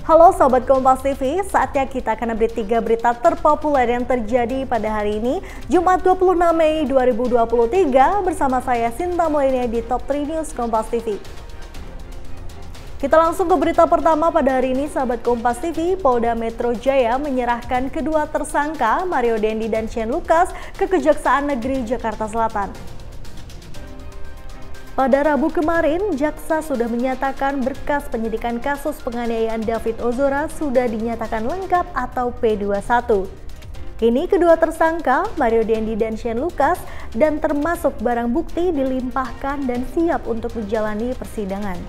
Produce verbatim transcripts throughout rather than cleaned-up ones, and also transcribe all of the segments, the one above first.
Halo Sobat Kompas T V, saatnya kita akan update tiga berita terpopuler yang terjadi pada hari ini, Jumat dua puluh enam Mei dua ribu dua puluh tiga, bersama saya Sinta Melenia di Top tiga News Kompas T V. Kita langsung ke berita pertama pada hari ini, Sahabat Kompas T V. Polda Metro Jaya menyerahkan kedua tersangka, Mario Dendi dan Shane Lucas, ke Kejaksaan Negeri Jakarta Selatan. Pada Rabu kemarin, jaksa sudah menyatakan berkas penyidikan kasus penganiayaan David Ozora sudah dinyatakan lengkap atau P dua puluh satu. Kini kedua tersangka, Mario Dendi dan Shane Lucas, dan termasuk barang bukti dilimpahkan dan siap untuk menjalani persidangan.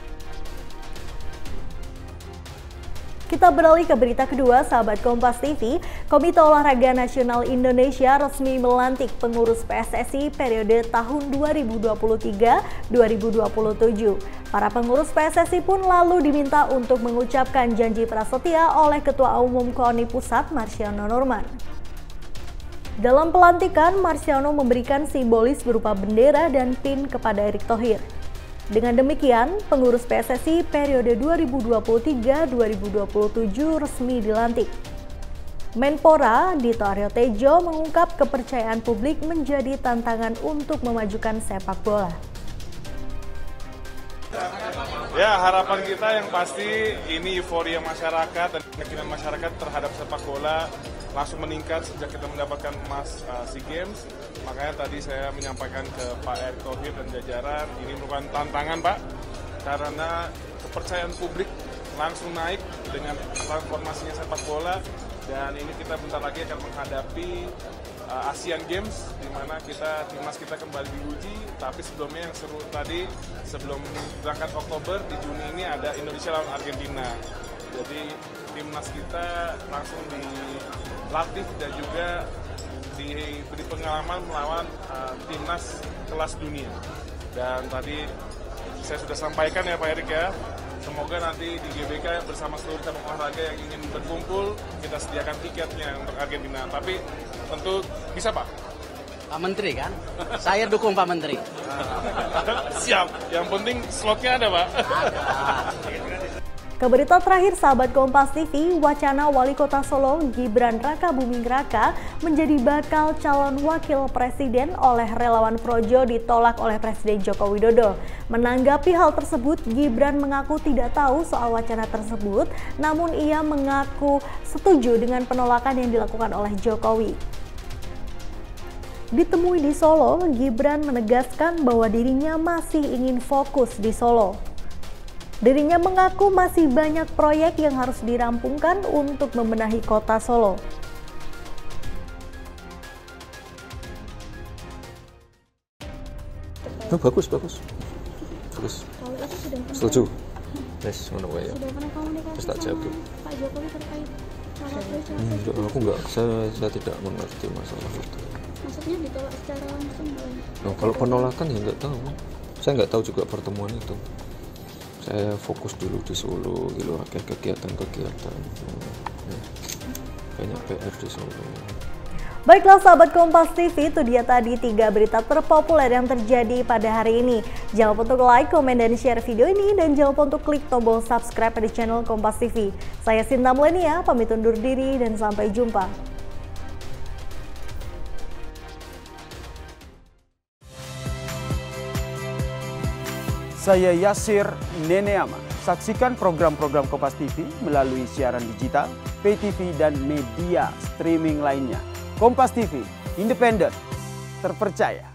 Kita beralih ke berita kedua, Sahabat Kompas T V. Komite Olahraga Nasional Indonesia resmi melantik pengurus P S S I periode tahun dua ribu dua puluh tiga sampai dua ribu dua puluh tujuh. Para pengurus P S S I pun lalu diminta untuk mengucapkan janji prasetya oleh Ketua Umum KONI Pusat, Marciano Norman. Dalam pelantikan, Marciano memberikan simbolis berupa bendera dan pin kepada Erick Thohir. Dengan demikian, pengurus P S S I periode dua ribu dua puluh tiga sampai dua ribu dua puluh tujuh resmi dilantik. Menpora Dito Aryo Tejo mengungkap kepercayaan publik menjadi tantangan untuk memajukan sepak bola. Ya, harapan kita yang pasti ini euforia masyarakat dan keyakinan masyarakat terhadap sepak bola langsung meningkat sejak kita mendapatkan emas uh, SEA Games. Makanya tadi saya menyampaikan ke Pak Erick Thohir dan jajaran, ini merupakan tantangan Pak, karena kepercayaan publik langsung naik dengan transformasinya sepak bola, dan ini kita bentar lagi akan menghadapi uh, Asian Games, di mana kita timnas kita kembali diuji. Tapi sebelumnya yang seru tadi, sebelum berangkat Oktober, di Juni ini ada Indonesia lawan Argentina. Jadi timnas kita langsung dilatih dan juga diberi pengalaman melawan uh, timnas kelas dunia. Dan tadi saya sudah sampaikan ya Pak Erick ya, semoga nanti di G B K bersama seluruh cabang olahraga yang ingin berkumpul, kita sediakan tiketnya untuk Argentina. Tapi tentu bisa Pak? Pak Menteri kan? Saya dukung Pak Menteri. Siap, yang penting slotnya ada Pak. Ada. Ke berita terakhir, Sahabat Kompas T V, wacana Wali Kota Solo Gibran Rakabuming Raka menjadi bakal calon wakil presiden oleh relawan Projo ditolak oleh Presiden Joko Widodo. Menanggapi hal tersebut, Gibran mengaku tidak tahu soal wacana tersebut, namun ia mengaku setuju dengan penolakan yang dilakukan oleh Jokowi. Ditemui di Solo, Gibran menegaskan bahwa dirinya masih ingin fokus di Solo. Dirinya mengaku masih banyak proyek yang harus dirampungkan untuk membenahi kota Solo. Oh, bagus, bagus. Bagus. Kalau itu sudah pernah, Setuju. Yes, ngono wae ya. sudah pernah komunikasi Terus tak sama jawab. Pak Jokowi terkait cawapres Hmm, cawapres. aku enggak, saya, saya tidak mengerti masalah itu. Maksudnya ditolak secara langsung belum? Nah, kalau penolakan ya nggak tahu. Saya nggak tahu juga pertemuan itu. Saya fokus dulu di Solo, gitu, kayak kegiatan-kegiatan. Ya. Banyak P R di Solo. Baiklah Sahabat Kompas T V, itu dia tadi tiga berita terpopuler yang terjadi pada hari ini. Jangan lupa untuk like, komen, dan share video ini, dan jangan lupa untuk klik tombol subscribe pada channel Kompas T V. Saya Sinta Melenia, pamit undur diri dan sampai jumpa. Saya Yasir Neneama. Saksikan program-program Kompas T V melalui siaran digital, pay T V, dan media streaming lainnya. Kompas T V, independen, terpercaya.